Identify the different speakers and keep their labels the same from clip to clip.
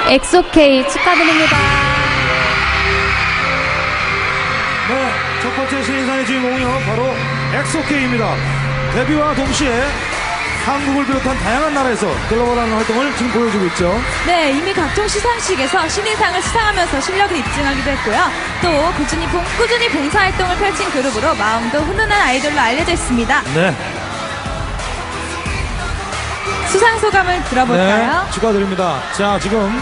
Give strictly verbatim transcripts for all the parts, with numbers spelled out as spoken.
Speaker 1: 엑소케이 축하드립니다.
Speaker 2: 네, 첫 번째 신인상의 주인공은요, 바로 엑소케이입니다. 데뷔와 동시에 한국을 비롯한 다양한 나라에서 글로벌한 활동을 지금 보여주고 있죠.
Speaker 3: 네, 이미 각종 시상식에서 신인상을 수상하면서 실력을 입증하기도 했고요. 또 꾸준히, 봉, 꾸준히 봉사활동을 펼친 그룹으로 마음도 훈훈한 아이돌로 알려져 있습니다.
Speaker 2: 네.
Speaker 3: 수상 소감을 들어볼까요?
Speaker 2: 네, 축하드립니다. 자, 지금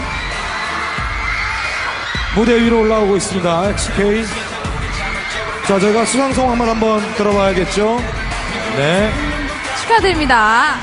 Speaker 2: 무대 위로 올라오고 있습니다. 엑스케이. 자, 저희가 수상 소감을 한번 들어봐야겠죠. 네.
Speaker 3: 축하드립니다.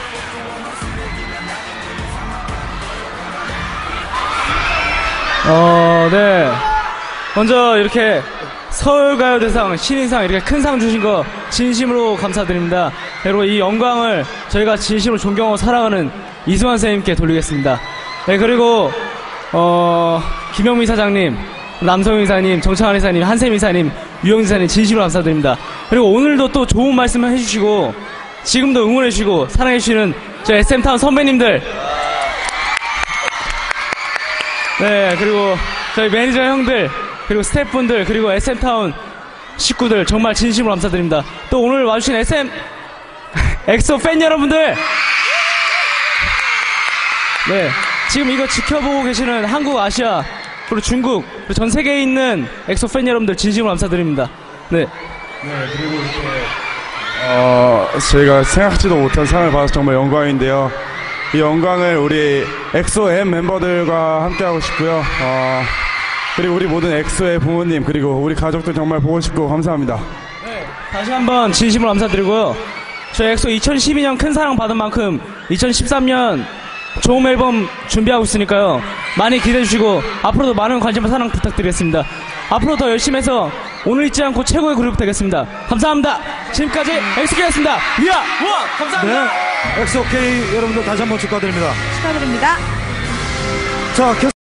Speaker 4: 어, 네. 먼저 이렇게 서울가요대상 신인상 이렇게 큰 상 주신 거 진심으로 감사드립니다. 그리고 이 영광을 저희가 진심으로 존경하고 사랑하는 이승환 선생님께 돌리겠습니다. 네, 그리고 어, 김영미 사장님, 남성희 이사님, 정창환 이사님, 한샘 이사님, 유영진 이사님 진심으로 감사드립니다. 그리고 오늘도 또 좋은 말씀을 해주시고 지금도 응원해주시고 사랑해주시는 저희 에스엠타운 선배님들, 네, 그리고 저희 매니저 형들, 그리고 스태프분들, 그리고 에스엠타운 식구들 정말 진심으로 감사드립니다. 또 오늘 와주신 에스엠 엑소 팬 여러분들, 네, 지금 이거 지켜보고 계시는 한국, 아시아, 그리고 중국, 그리고 전 세계에 있는 엑소 팬 여러분들 진심으로 감사드립니다. 네.
Speaker 5: 네, 그리고 이렇게 어, 저희가 생각지도 못한 상을 받아서 정말 영광인데요. 이 영광을 우리 엑소엠 멤버들과 함께하고 싶고요. 어, 그리고 우리 모든 엑소의 부모님, 그리고 우리 가족들 정말 보고 싶고 감사합니다.
Speaker 4: 네, 다시 한번 진심으로 감사드리고요. 저희 엑소 이천십이 년 큰 사랑 받은 만큼 이천십삼 년 좋은 앨범 준비하고 있으니까요. 많이 기대해주시고 앞으로도 많은 관심과 사랑 부탁드리겠습니다. 앞으로 더 열심히 해서 오늘 잊지 않고 최고의 그룹 되겠습니다. 감사합니다. 지금까지 엑소케이였습니다. 위아 원! 감사합니다.
Speaker 2: 네, 엑소케이 여러분들 다시 한번 축하드립니다.
Speaker 3: 축하드립니다.
Speaker 2: 자,